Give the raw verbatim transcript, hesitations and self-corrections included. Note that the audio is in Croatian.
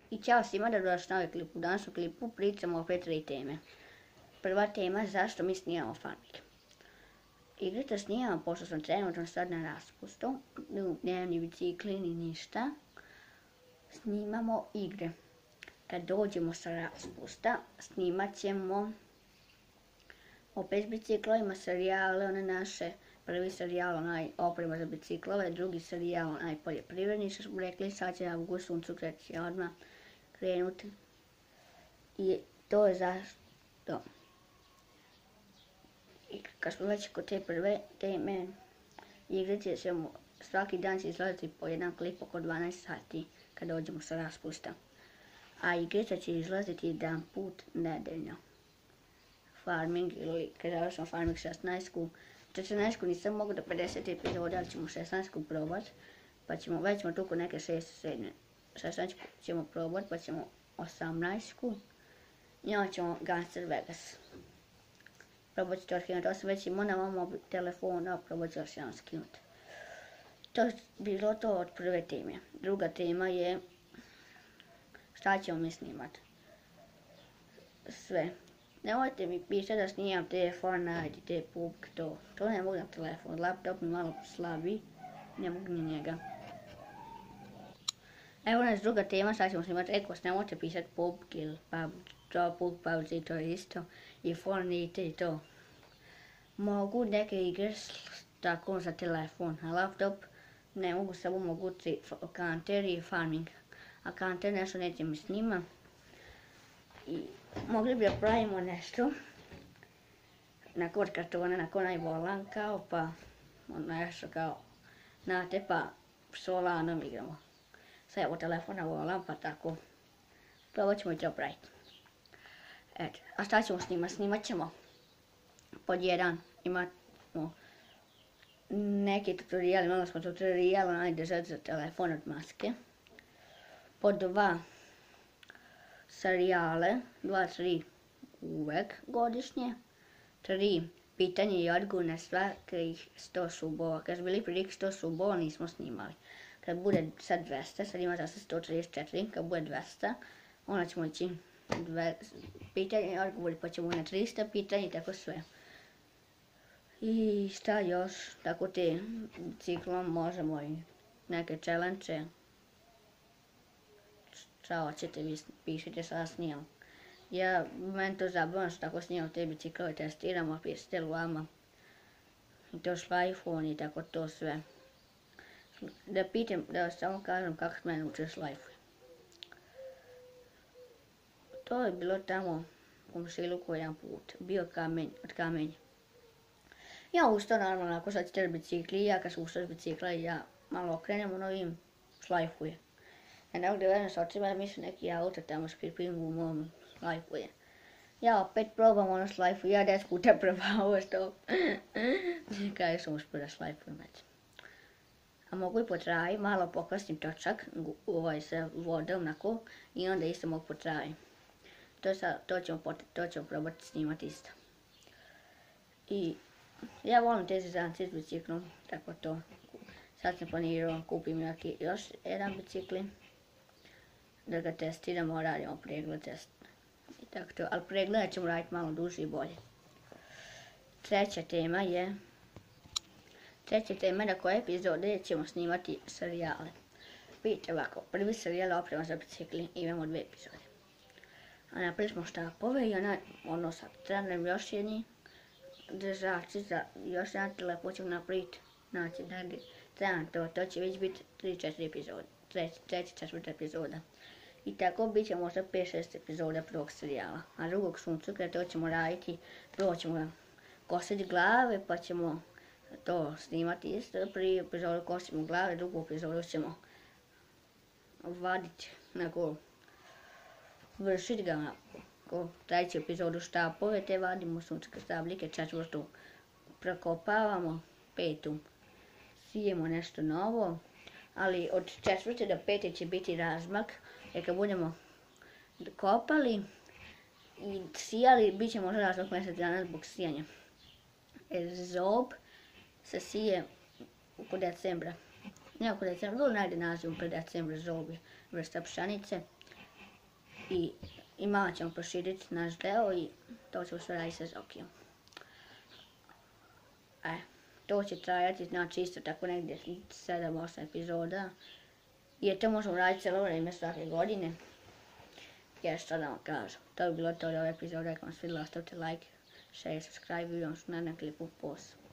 I ćao svima, dobrodošli na ovaj klip. U današnjem klipu pričamo opet tri teme. Prva tema je zašto mi snimamo Farming. Igrice snimamo pošto sam trenutno sad na raspustu. Nemam ni bicikli ni ništa. Snimamo igre. Kad dođemo sa raspusta snimat ćemo opet s biciklovima serijale, one naše. Prvi serijal onaj oprema za biciklove, drugi serijal onaj poljoprivredni što smo rekli, sad će avgust suncu kreći odmah krenuti. I to je zašto. I kad smo već kod te prve teme, igrice ćemo, svaki dan će izlaziti po jedan klip oko dvanaest sati kad dođemo sa raspusta. A igrica će izlaziti jedan put nedeljno. Farming ili kad završimo Farming šesnaestku. četrnaestku nisam mogu do pedeset epizoda, ali ćemo šesnaestku probat. Pa ćemo, već smo tu kod neke šest sedme. šesnaestku ćemo probat, pa ćemo osamnaestku. I onda ćemo Gangster Vegas. Probat ću to skinuti, to sam već imao na mom telefonu, probat ću još jedan skinuti. To je bilo to od prve teme. Druga tema je šta ćemo mi snimati. Sve. Nemojte mi pisati da snimam te Fortnite, te P U B G, to. To ne mogu na telefon. Laptop mi malo slabi. Ne mogu ni njega. Evo nas druga tema, sad ćemo snimati. Rekao sam, nemojte pisati P U B G ili P U B G, to P U B G, P U B G, to je isto. I Fortnite i to. Mogu neke igre tako za telefon, a laptop ne mogu, samo mogu Counter i Farming. A Counter nešto neće mi snima. I mogli bi da pravimo nešto na kod kartona, na onaj volan kao, pa nešto kao, znate, pa s volanom igramo. Sad evo telefona volan, pa tako. Probat ćemo i to praviti. Eto, a šta ćemo snimati? Snimat ćemo pod jedan, imamo neki tutorial, malo smo tutorial, onaj držati za telefon od maske. Pod dva, serijale, dva, tri uvek godišnje. Tri, pitanje i odgovor na svakih sto subova. Kad smo bili prilike sto subova nismo snimali. Kad bude sad dvesta, sad ima zase sto trideset četiri, kad bude dvesta, onda ćemo ići pitanje i odgovor, pa ćemo na trista pitanja i tako sve. I šta još, tako te ciklom možemo i neke challenge. Šta hoćete, vi pišite, sada snimam. Ja, meni to zabavno što tako snimam te biciklove, testiramo, pišite vama. I to šlajfon i tako to sve. Da pitam, da samo kažem kako se mene uče šlajfuje. To je bilo tamo u komšiluku jedan put, bio kamen, od kamenja. Ja ustao normalno, ako sad ćete bicikli, ja kad sam ustao s bicikla, ja malo okrenem, ono im šlajfuje. Ja ne mogu da vedem s očima da mislim neki auto tamo škripim u mom šlajfuje. Ja opet probam ono šlajfuje, ja deset puta probao što. Kaj sam uspio da šlajfujem već. A mogu i po traji, malo pokvasnim točak, ovaj sa vodom nako, i onda isto mogu po traji. To, sa, to, ćemo, to ćemo probati snimati isto. I ja volim te zezance s biciklom, tako to. Sad sam planirao, kupim neki još jedan bicikli. Da ga testiramo, radimo pregled test. I tako to, ali pregled ćemo raditi malo duže i bolje. Treća tema je, treća tema je na koje epizode ćemo snimati serijale. Vidite ovako, prvi serijal je oprema za bicikli, imamo dve epizode. A napravili smo štapove i ona, ono sad, treba nam još jedni držači za još jedan telefon ćemo napraviti. Znači, treba to, to će već biti tri četiri epizode, treća četvrta epizoda. I tako bit će možda pet šest epizoda prvog serijala. A drugog suncuka to ćemo raditi, prvo ćemo kositi glave, pa ćemo to snimati isto. Prvi epizodu kosimo glave, drugu epizodu ćemo vaditi, nego vršiti ga na treću epizodu štapove, te vadimo suncuka stabljike, četvrtu prokopavamo, petu sijemo nešto novo. Ali od četvrte do pete će biti razmak, jer kad budemo kopali i sijali, bit će možda razmak mjesec dana zbog sijanja. Jer zob se sije oko decembra. Ne oko decembra, vrlo najde nazivom pre decembra zob je vrsta pšenice. i, i malo ćemo proširiti naš deo i to ćemo sve raditi sa Zokijom. E, to će trajati, znači isto tako negdje sedam osam epizoda. Jer to možemo raditi cijelo vrijeme svake godine. Jer što da vam kažem, to bi bilo to od ove epizode. Ako vam svidjela, ostavite like, share, subscribe, vidimo se na nekom klipu, pos.